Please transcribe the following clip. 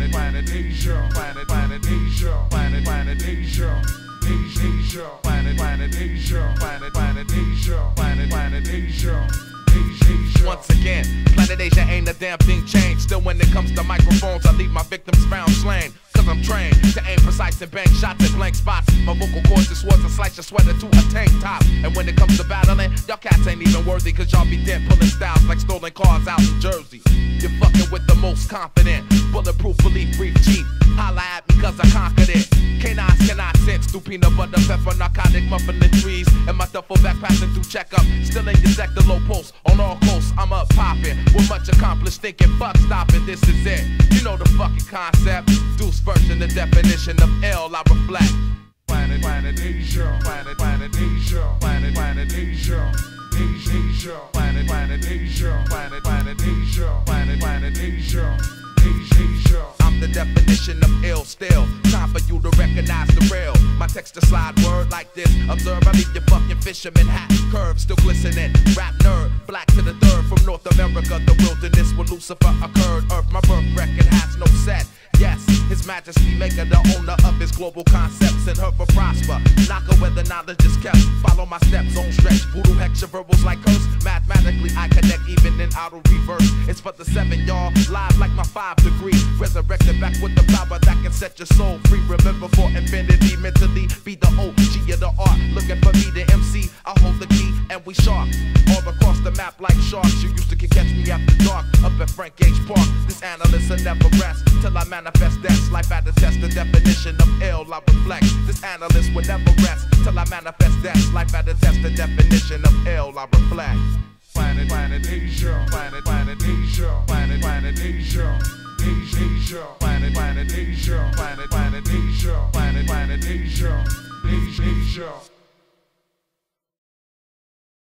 planet Asia, planet Asia, planet Asia, Asia, planet Asia, planet Asia, planet Asia. Once again, Planet Asia ain't a damn thing changed. Still when it comes to microphones, I leave my victims found slain. Cause I'm trained to aim precise and bang shots at blank spots. My vocal cords are swords and slice your sweater to a tank top. And when it comes to battling, y'all cats ain't even worthy. Cause y'all be dead pulling styles like stolen cars out in Jersey. You're fucking with the most confident, bulletproof, belief, brief cheap. Holla at me cause I conquered it. Canines cannot sense through peanut butter, pepper, narcotic muffin and trees. And my duffel bag passing through checkup. Still in your sector, low pulse. On all coasts, I'm up popping. With much accomplished thinking, fuck stopping, this is it. You know the fucking concept. Deuce version, the definition of L, I reflect. Planet Asia, planet Asia, planet Asia, Asia, planet Asia, planet Asia, planet Asia, Asia. I'm the definition of ill still. Time for you to recognize the real. My text to slide word like this. Observe, I leave your fucking fisherman hat curve still glistening. Rap nerd, black to the third from North America. The wilderness where Lucifer occurred. Earth, my birth record has no set. Yes, His Majesty maker, the owner of his global concepts, and her for prosper. Knocker where the knowledge is kept. Follow my steps on stretch. Voodoo hex your verbals like curse. Mathematically, I connect even in auto reverse. It's for the 7, y'all. Live like my 5 degree. Resurrected back with the power that can set your soul free. Remember for infinity, mentally be the OG of the art. Looking for me, the MC. I hold the key and we shark. All across the map like sharks. You used to catch me after dark. Up at Frank H. Park. This analyst will never rest till I manifest death. Life at the test, the definition of ill, I reflect. This analyst will never rest till I manifest death. Life at the test, the definition of ill, I reflect. Planet Asia, planet Asia, planet Asia, Asia, planet Asia, planet Asia, planet Asia, Asia.